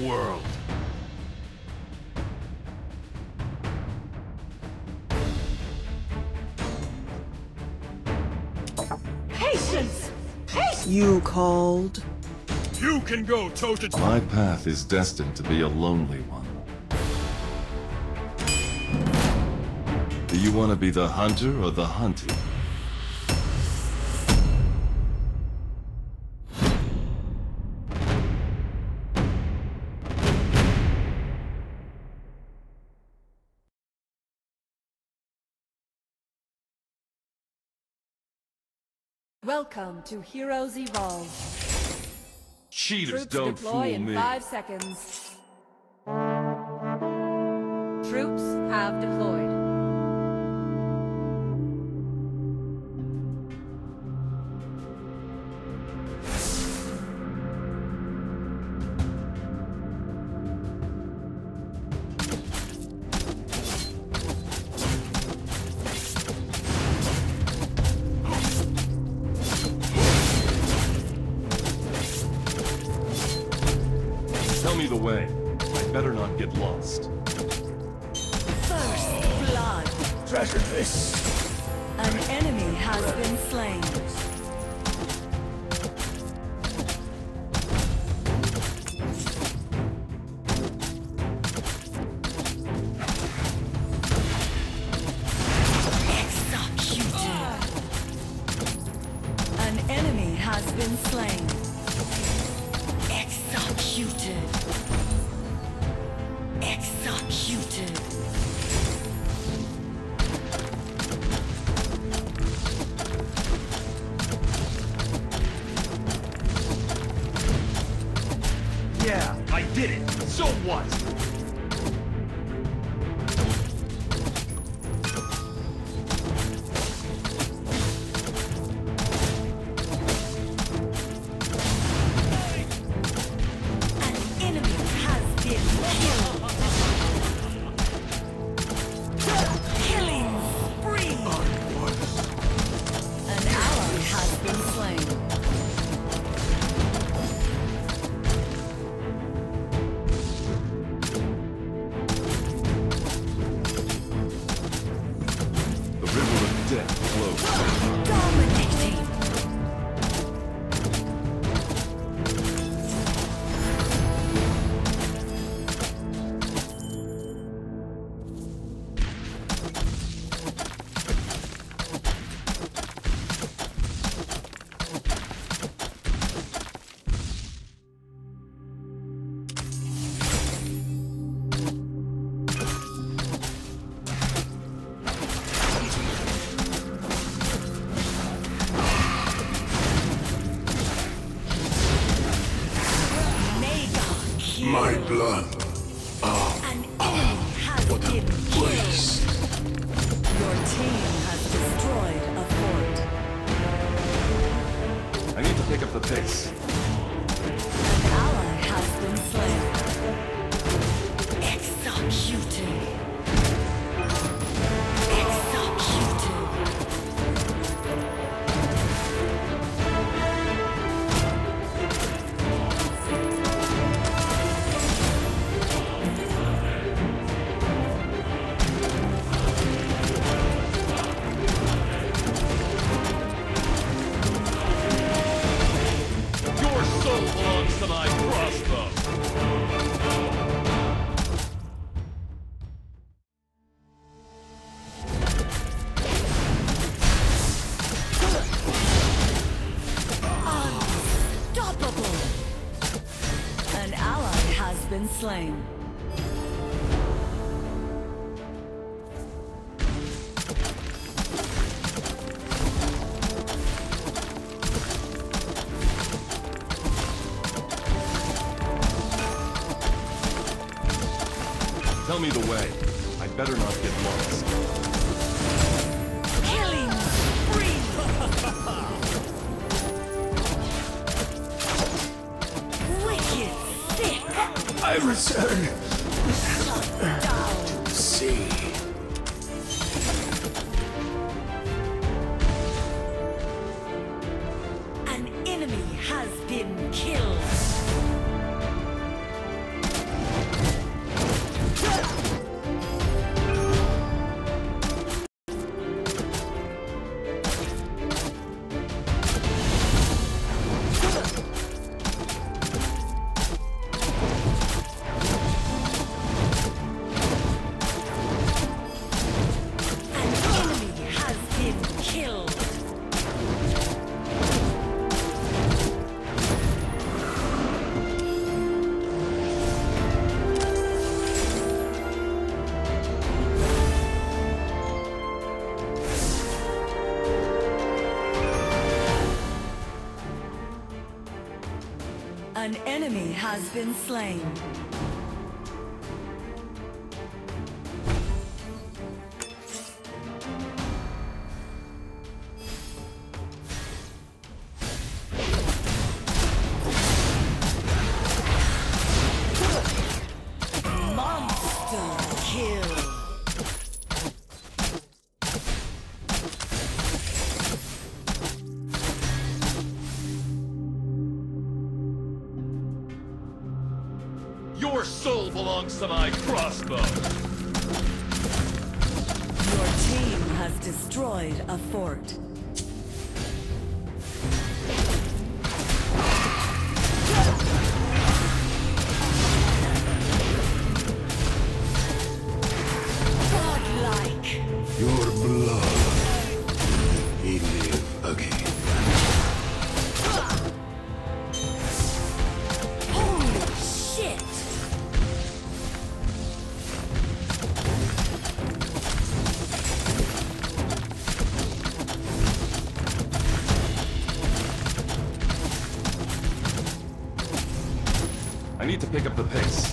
world. Patience! Patience! You called? You can go toe-to-toe. My path is destined to be a lonely one. Do you want to be the hunter or the hunted? Welcome to Heroes Evolve. Cheaters Troops don't deploy fool in me. 5 seconds. Troops have deployed. Tell me the way. I better not get lost. First blood. Treasure this. An enemy has been slain. Executed. An enemy has been slain. Executed. Executed. Yeah, I did it. So what? An enemy has been killed. Killing spree. An ally has been slain. The river of death flows. Dominating. Mega kill. My blood. An enemy has been killed. Your team has destroyed a fort. I need to pick up the pace. An ally has been slain. Executed. Executed. Your soul belongs to my crossbow. Unstoppable. An ally has been slain. Tell me the way. I better not get lost. Killing spree. Wicked sick. I return Shut down. to see. An enemy has been killed. has been slain. Monster kill. Your soul belongs to my crossbow. Your team has destroyed a fort. Godlike. Your blood. He live again. Holy shit! I need to pick up the pace.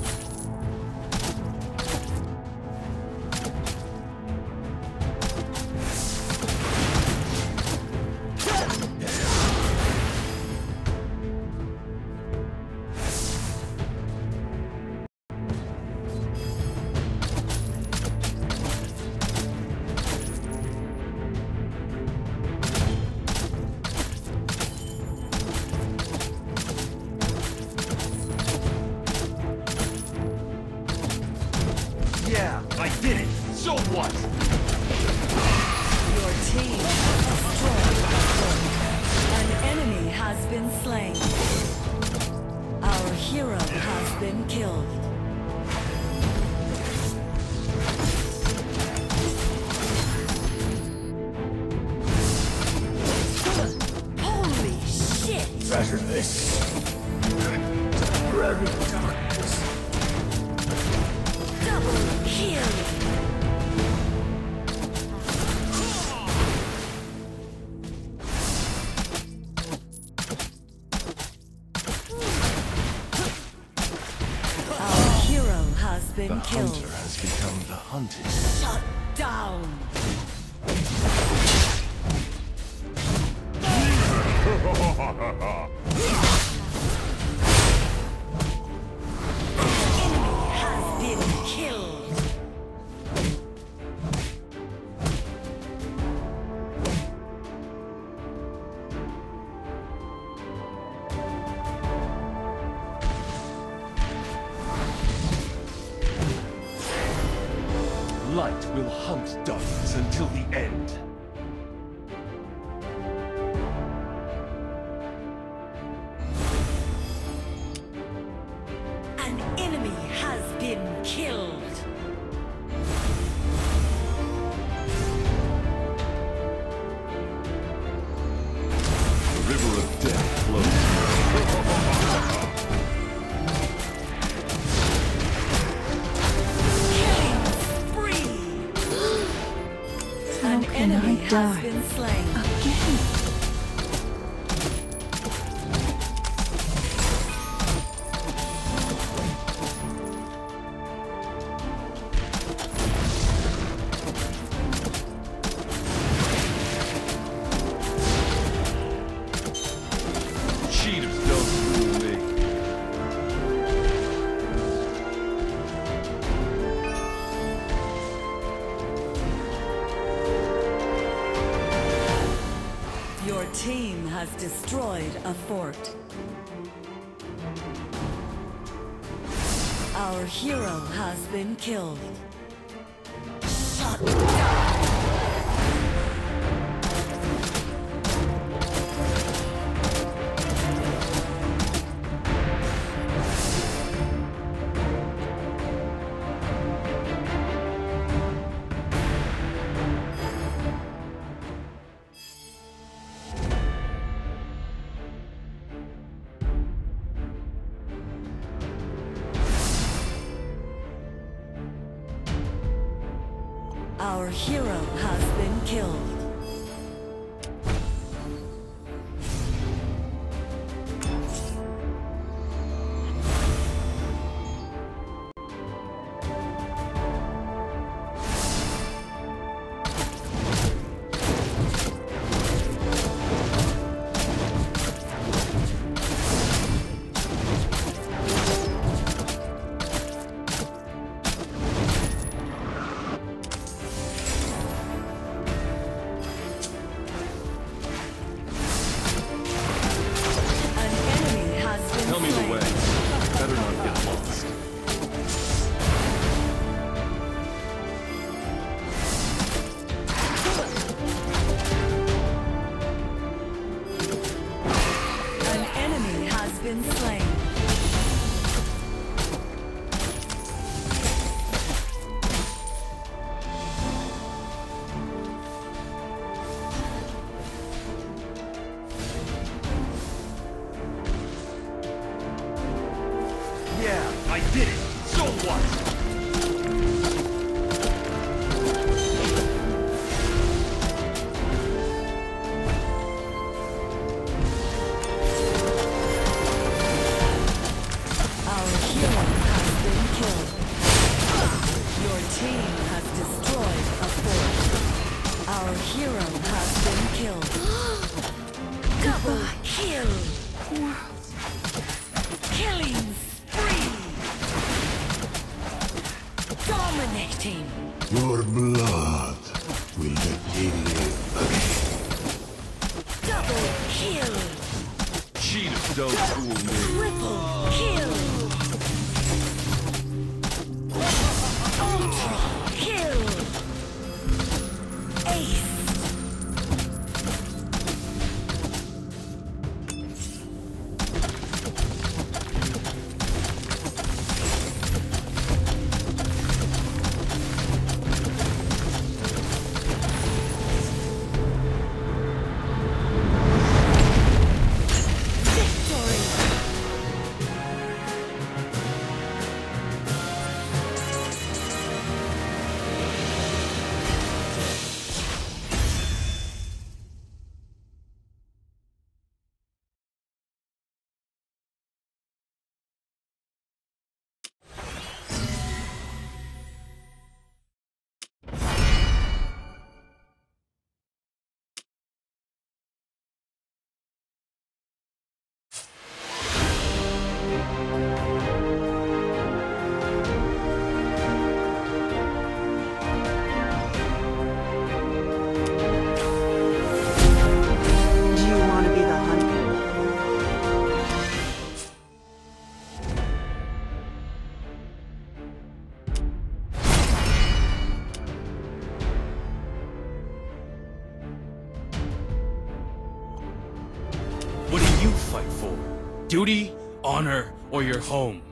Yeah, I did it. So what? Your team has destroyed a fort. An enemy has been slain. Our hero has been killed. Holy shit! Treasure this. Temporary darkness. Double kill! Our hero has been The killed. hunter has become the hunted. Shut down! Enemy has been killed. Light will hunt darkness until the end. An enemy has been killed. The river of death flows. Killing spree. An enemy has been slain. Cheaters don't fool me. Your team has destroyed a fort. Our hero has been killed. Shut down! Our hero has been killed. did it! So what? Our hero has been killed. Your team has destroyed a fort. Our hero has been killed. Double kill. Killing spree. Dominating. Your blood will let me live again. Double kill. Cheaters don't fool me. Triple kill. Ultra kill. Ace. Victory. Do you want to be the hunter? What do you fight for? Duty, honor, or your home?